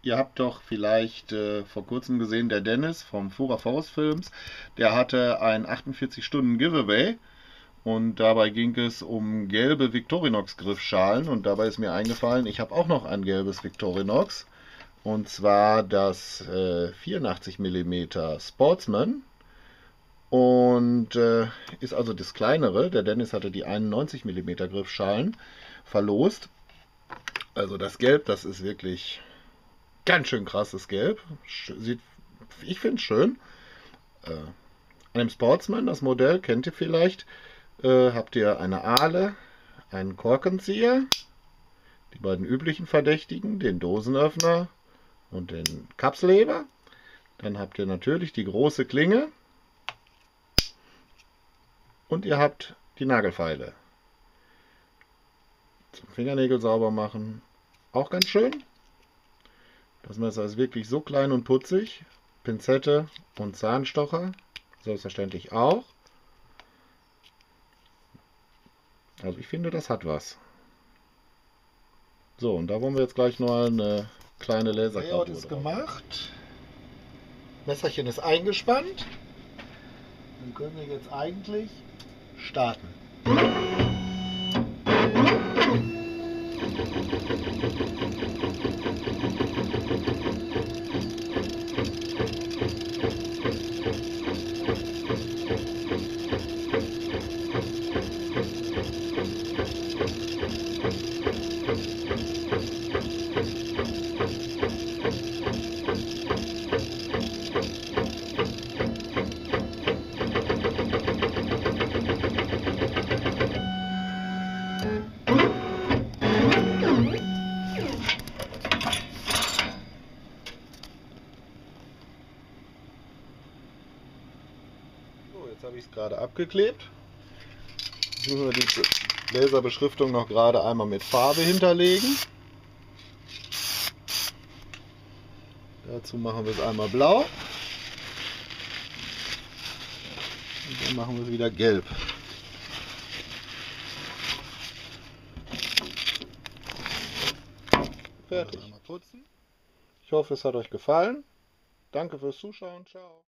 Ihr habt doch vielleicht vor kurzem gesehen, der Dennis vom Fura Force Films, der hatte ein 48-Stunden-Giveaway und dabei ging es um gelbe Victorinox-Griffschalen und dabei ist mir eingefallen, ich habe auch noch ein gelbes Victorinox und zwar das 84 mm Sportsman und ist also das kleinere. Der Dennis hatte die 91 mm Griffschalen verlost. Also das Gelb, das ist wirklich ganz schön krasses Gelb. Sieht, ich finde es schön. An dem Sportsman, das Modell kennt ihr vielleicht, habt ihr eine Ahle, einen Korkenzieher, die beiden üblichen Verdächtigen, den Dosenöffner und den Kapselheber. Dann habt ihr natürlich die große Klinge und ihr habt die Nagelfeile. Zum Fingernägel sauber machen. Auch ganz schön. Das Messer ist wirklich so klein und putzig. Pinzette und Zahnstocher selbstverständlich auch. Also ich finde, das hat was. So, und da wollen wir jetzt gleich noch eine kleine Lasergravur. Layout ist gemacht. Messerchen ist eingespannt. Dann können wir jetzt eigentlich starten. So, jetzt habe ich es gerade abgeklebt. Jetzt müssen wir die Laserbeschriftung noch gerade einmal mit Farbe hinterlegen. Dazu machen wir es einmal blau. Und dann machen wir es wieder gelb. Fertig. Einmal putzen. Ich hoffe, es hat euch gefallen. Danke fürs Zuschauen. Ciao.